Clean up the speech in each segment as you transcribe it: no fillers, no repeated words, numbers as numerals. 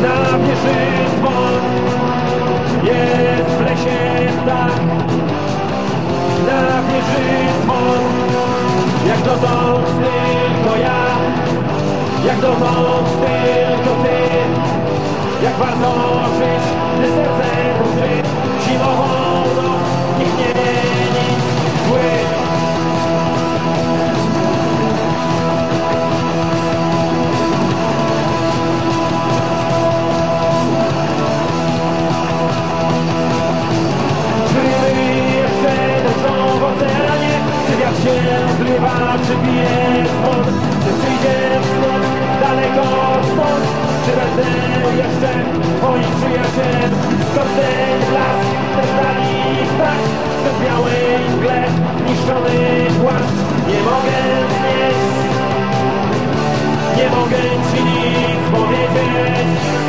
Na wieży dzwon, jest w lesie ptak. Na wieży dzwon, jak dotąd tylko ja, jak dotąd tylko ty. Jak warto żyć, gdy serce drży. Zimową noc nikt nie wie nic zły. Czy wiatr się zrywa, czy bije stąd, czy przyjdzie wschód daleko stąd, czy będę jeszcze twoim przyjacielem. Skąd ten blask, ten dali tak, w białej mgle zniszczony płaszcz. Nie mogę znieść, nie mogę ci nic powiedzieć.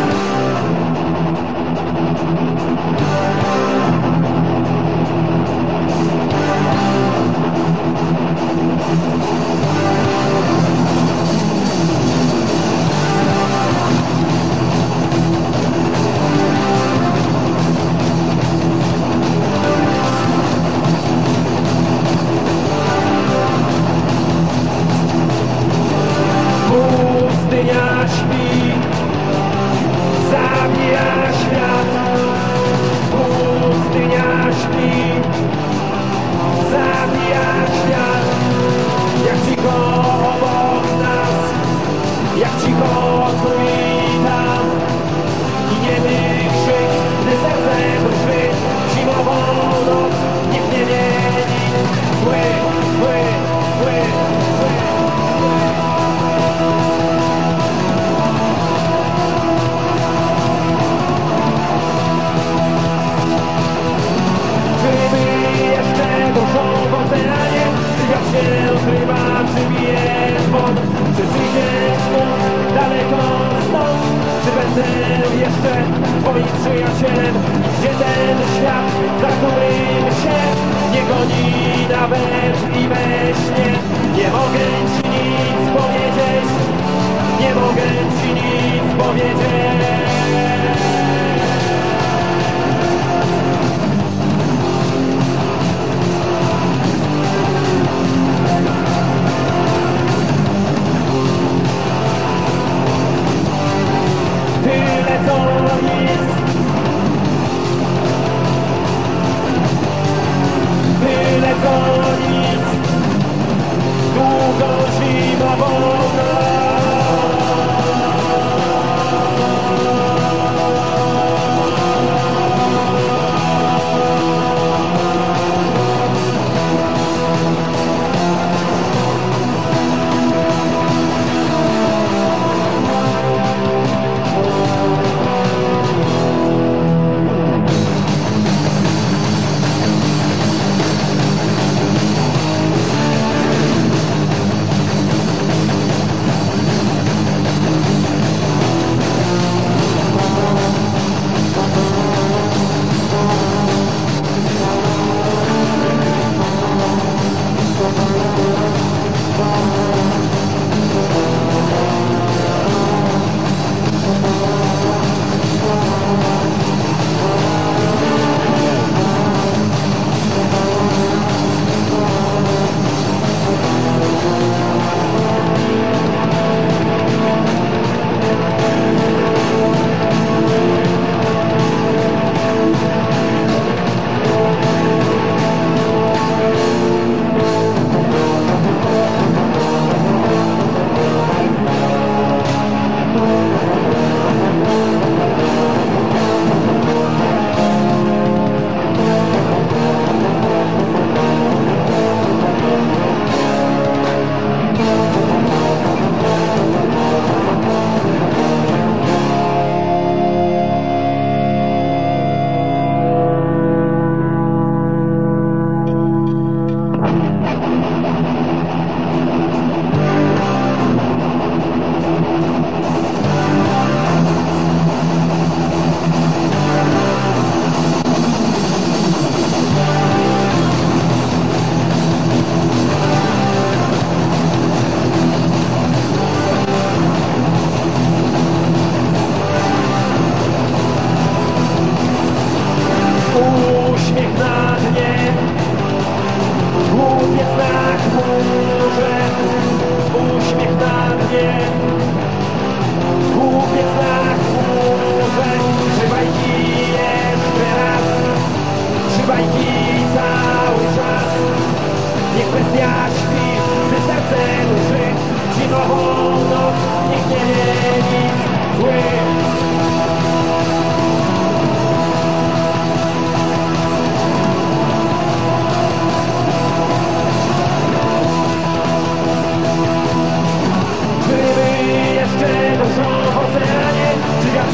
Pustynia śpi, zabija świat. Pustynia śpi, zabija świat. Jak cicho obok nas, jak cicho tu i tam. I niemy krzyk, gdy serce drży. Zimową noc nikt nie wie nic. Zły, zły, zły, zły. Jak się ukrywa, czy bije dzwon, czy przyjdzie stąd, daleko stąd, czy będę jeszcze twoim przyjacielem, gdzie ten świat, za którym się nie goni nawet i we śnie. Nie mogę ci nic powiedzieć, nie mogę ci nic powiedzieć. Tyle co nic, tyle co nic, długo zimową noc.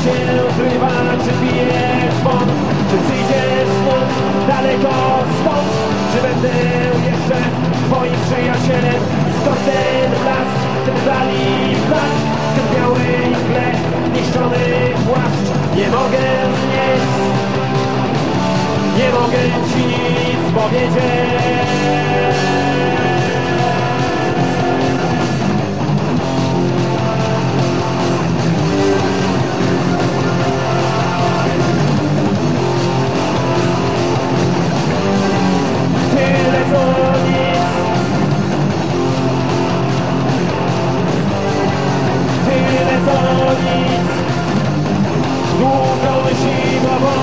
się ukrywa, czy pije dzwon? Czy przyjdziesz znów daleko stąd? Czy będę jeszcze twoim przyjacielem? Skąd ten blask, ten dali blask? Ten biały mgle, zniszczony płaszcz. Nie mogę znieść, nie mogę ci nic powiedzieć. Tyle co nic, tyle co nic, długą zimową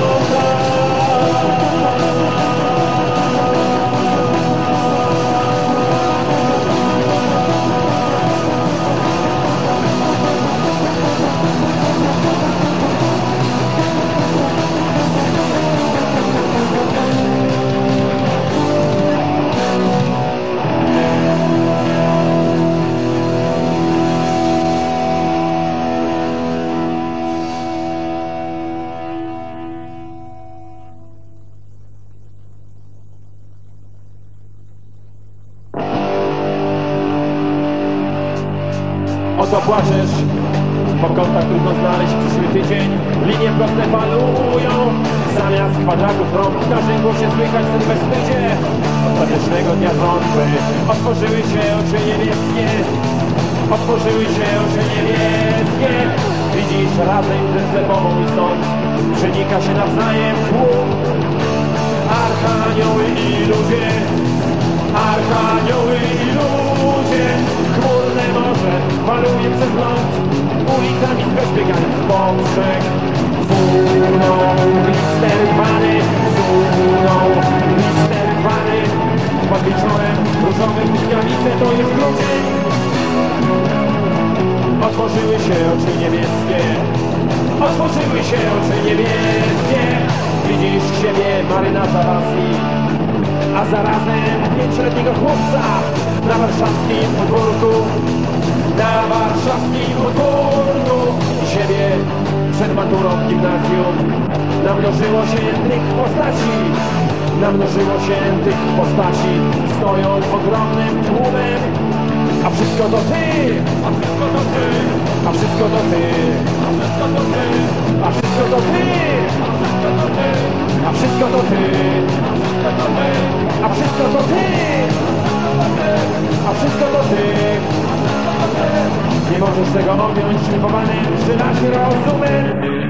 oto płaczesz, po kątach trudno znaleźć przyszły tydzień. Linie proste falują, zamiast kwadratów rąk. W każdym głosie słychać sen we wstydzie ostatecznego dnia trąby. Otworzyły się oczy niebieskie, otworzyły się oczy niebieskie. Widzisz razem ze sklepową i sąd, przenika się nawzajem tłum. Archanioły i ludzie, archanioły i ludzie. Chmurne morze maluje przez ląd, ulicami zbędź biegając po brzeg. Suną lister rwany, suną lister rwany. Pod wieczorem różowe błyskawice to jest grudzień. Otworzyły się oczy niebieskie, otworzyły się oczy niebieskie. Widzisz siebie marynarza Rosji, a zarazem 5-letniego chłopca na warszawskim podwórku, na warszawskim podwórku. Siebie przed maturą w gimnazjum. Namnożyło się tych postaci, namnożyło się tych postaci. Stoją ogromnym tłumem, a wszystko to ty, a wszystko to ty, a wszystko to ty, a wszystko to ty, a wszystko to ty, a wszystko to ty, a wszystko to ty. Nie możesz tego objąć ślubowanym przy naszym rozumem.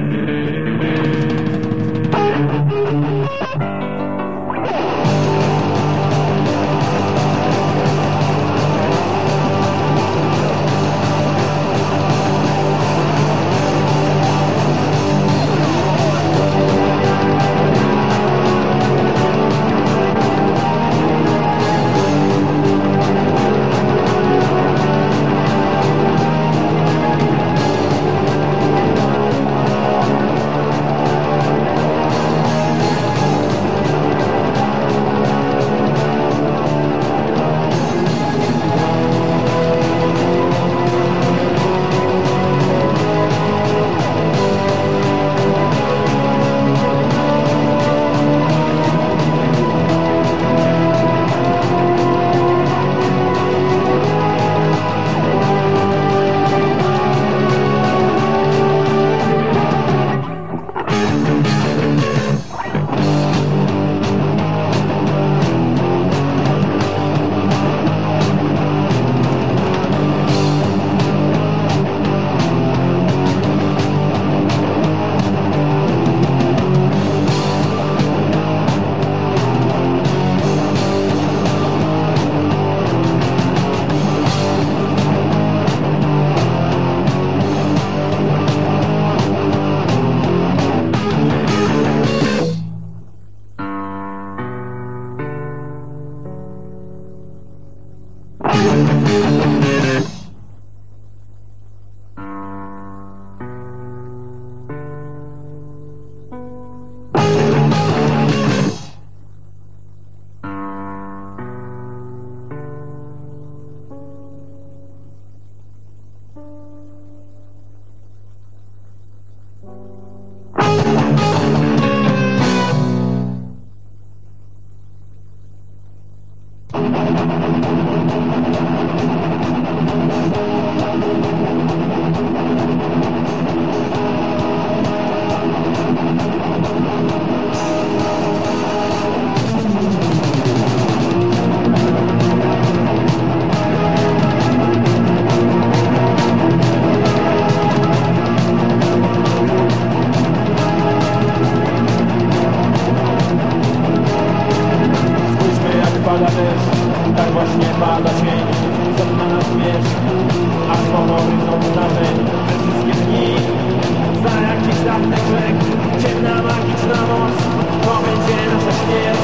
czarny brzeg, ciemna magiczna noc, to będzie nasza śmierć.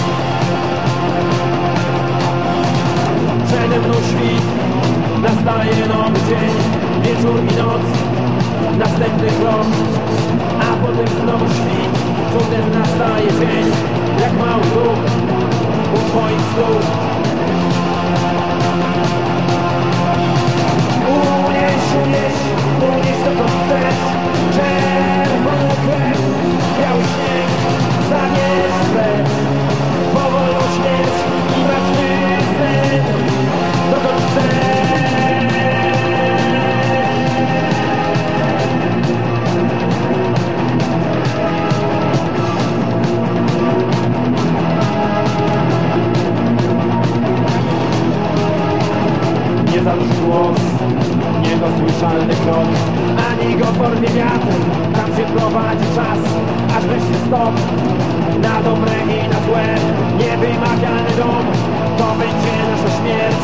Przede mną świt, nastaje nowy dzień, wieczór i noc, następny krok, a potem znowu świt, cudem nastaje dzień, jak mały duch u twoich stóp. Unieś to, co chcesz, czerwoną krew, biały śnieg, zabierz krew, powolną śmierć i martwy sen, dokąd chcesz. Nie zarusz głos, niedosłyszalny krok, ani go porwie wiatr, tam się prowadzi czas, aż wreszcie stop. Na dobre i na złe, niewymawiany dom, to będzie nasza śmierć.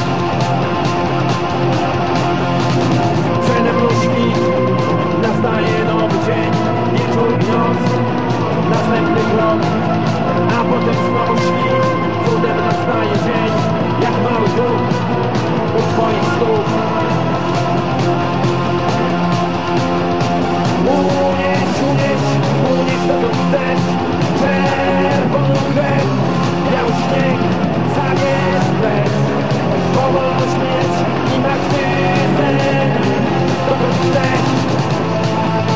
Przede mną świt, nastaje nowy dzień, wieczór i noc, następny krok, a potem znowu świt, cudem nastaje dzień, jak mały duch u twoich stóp. Unieś to, co chcesz, czerwoną krew, biały śnieg, zabierz krew, powolną śmierć i martwy sen, dokąd chcesz.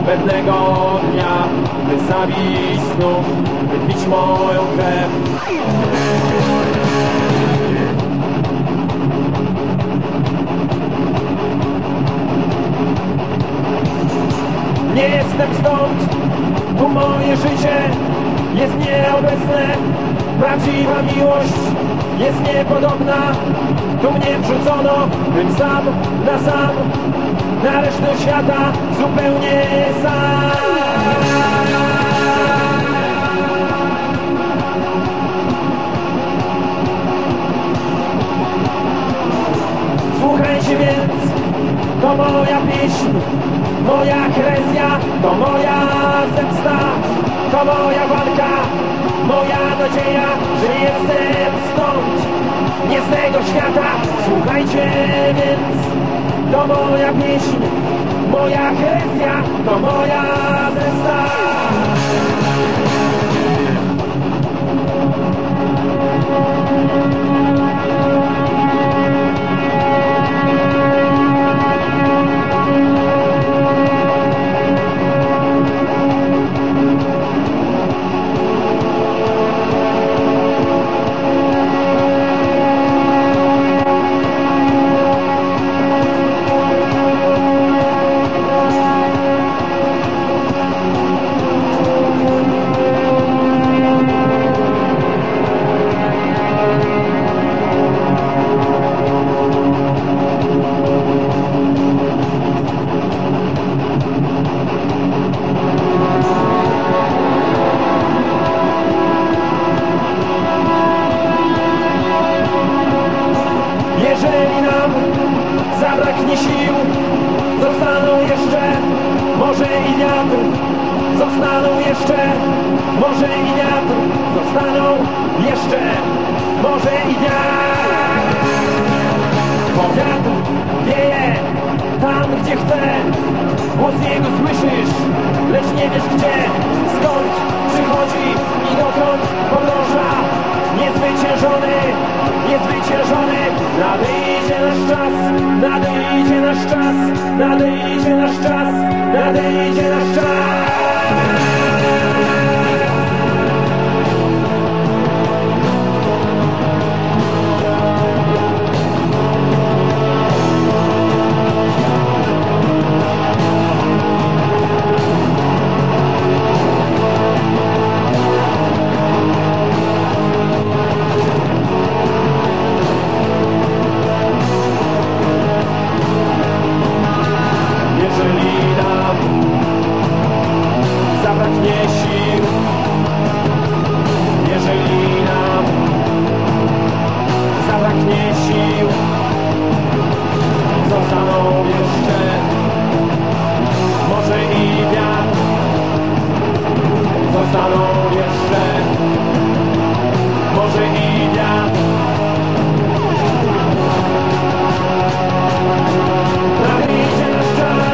pewnego dnia wysadzić znów, wypić moją krew. Nie jestem stąd, tu moje życie jest nieobecne. Prawdziwa miłość jest niepodobna. Tu mnie wrzucono, bym sam na sam, na resztę świata zupełnie sam. Słuchajcie więc, to moja pieśń, moja herezja, to moja zemsta, to moja walka, moja nadzieja, że jestem stąd, nie z tego świata. Słuchajcie więc, to moja pieśń, moja herezja, to moja zemsta. Jeżeli nam zabraknie sił, zostaną jeszcze morze i wiatr. Zostaną jeszcze morze i wiatr. Zostaną jeszcze morze i wiatr. Bo wiatr wieje tam, gdzie chce. Głos jego słyszysz, lecz nie wiesz gdzie. Skąd przychodzi i dokąd podąża. Niezwyciężony, niezwyciężony. Nadejdzie nasz czas, nadejdzie nasz czas, nadejdzie nasz czas, nadejdzie nasz czas. Zabraknie sił, jeżeli nam zabraknie sił, zostaną jeszcze morze i wiatr. Zostaną jeszcze morze i wiatr. Nadejdzie nasz czas.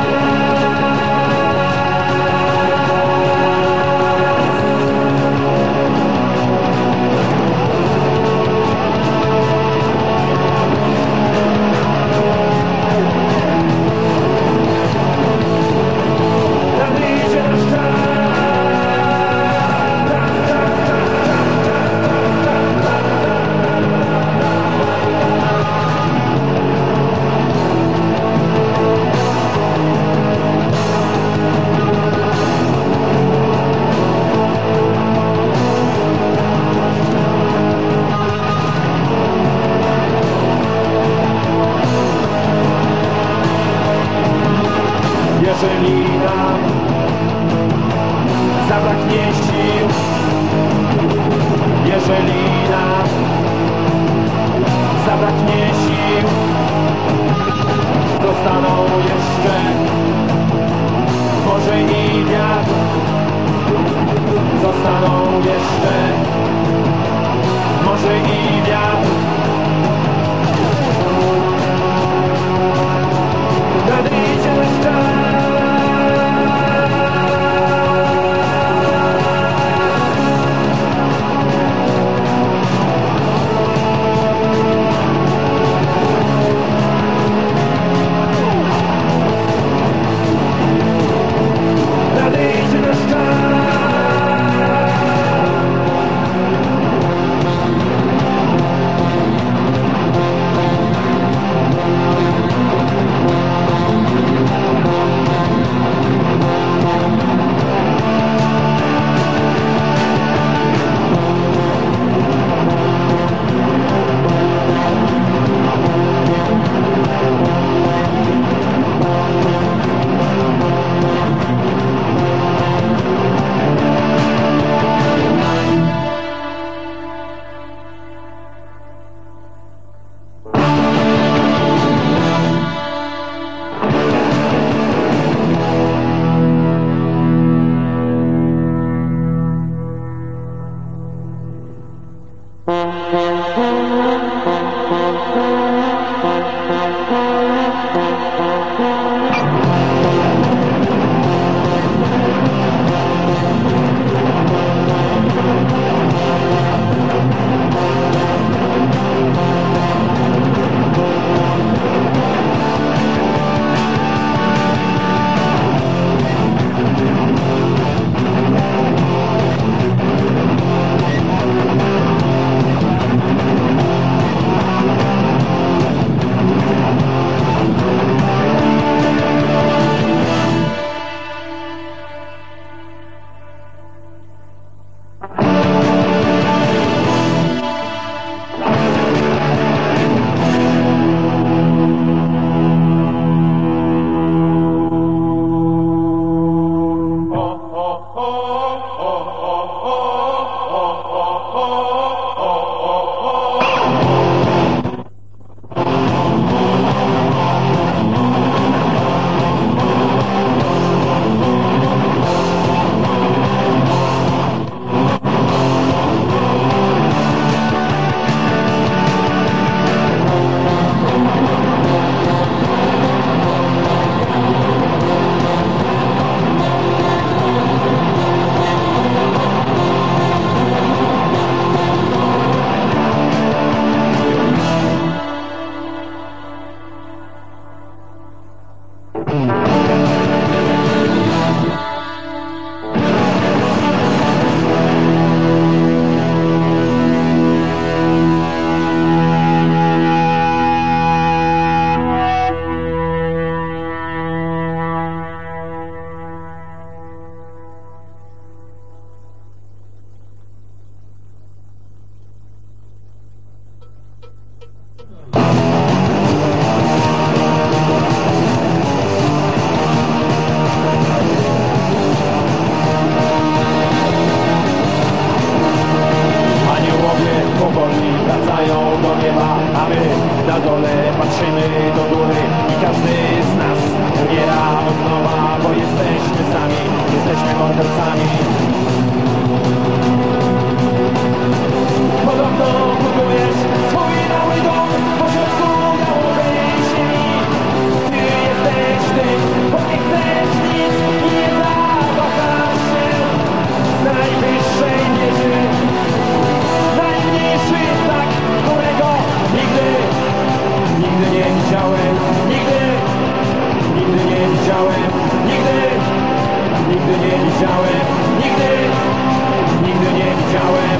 Jeżeli nam zabraknie sił, jeżeli nam zabraknie sił, zostaną jeszcze morze i wiatr. Zostaną jeszcze morze i wiatr. Nadejdzie nasz czas. Aniołowie powoli wracają do nieba, a my na dole patrzymy do góry i każdy z nas umiera od nowa, bo jesteśmy sami, jesteśmy mordercami. Podobno budujesz swój mały dom pośrodku gałowej ziemi. Ty jesteś tym, bo nie chcesz nic i nie zawahasz się z najwyższej wieży. Najmniejszy znak, którego nigdy nie widziałem. Nigdy nie widziałem. Nigdy nie widziałem. Nigdy nie widziałem.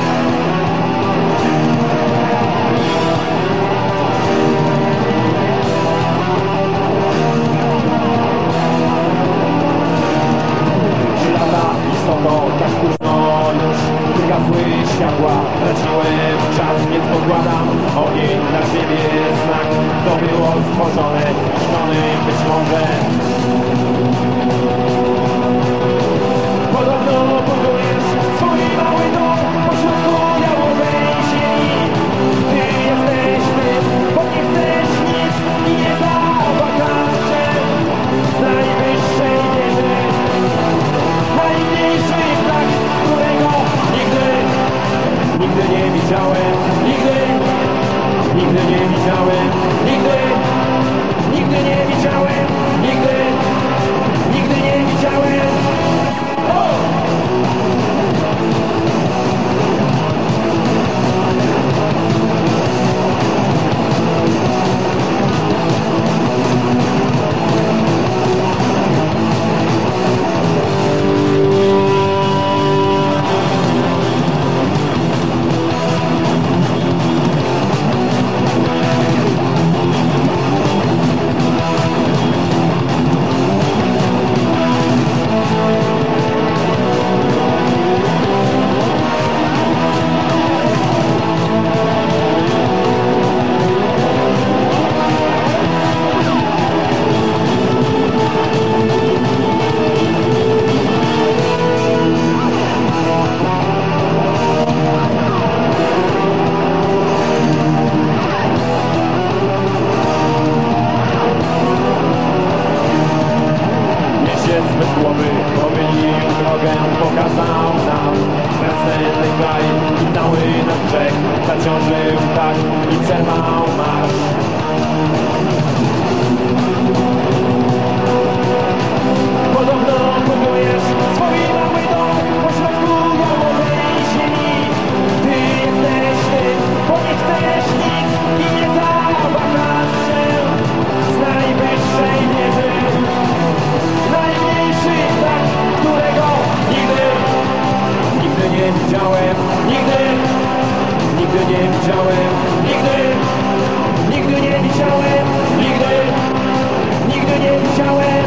Lata istotą, tak późno już wygasły światła, traciłem czas, więc pokładam ogień na siebie znak. To było stworzone, szkony być może. Podobno budujesz swój mały dom pośrodku jałowej ziemi. Ty jesteś tym, bo nie chcesz nic i nie zawahasz się z najwyższej wieży. Najmniejszy znak, którego nigdy nie widziałem. Nigdy nie widziałem. Nigdy nie widziałem. Nigdy nie widziałem. Bez głowy pomylił drogę, pokazał nam bezsenny kraj i cały nasz brzeg zaciążył tak i przerwał marsz. Podobno budujesz swój mały dom pośrodku jałowej ziemi. Ty jesteś tym, bo nie chcesz nic i nie zawahasz się z najwyższej wieży. Najmniejszy znak, którego nigdy nie widziałem. Nigdy nie widziałem. Nigdy nie widziałem. Nigdy nie widziałem.